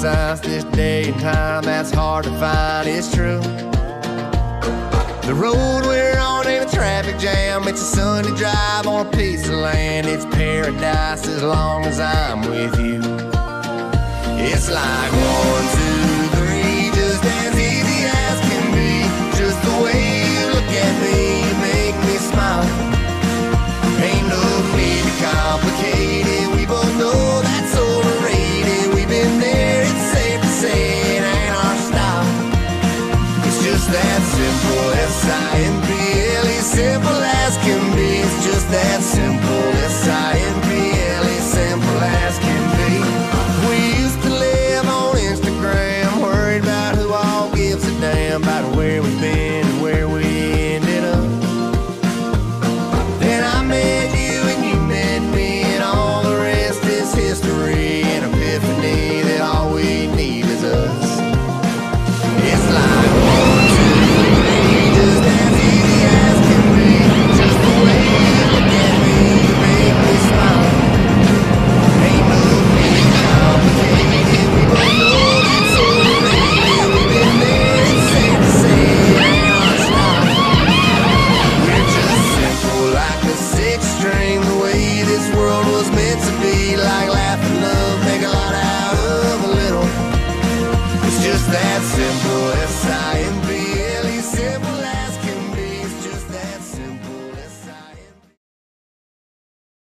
paradise this day and time that's hard to find is true. The road we're on ain't a traffic jam, it's a Sunday drive on a piece of land. It's paradise as long as I'm with you. It's like 1, 2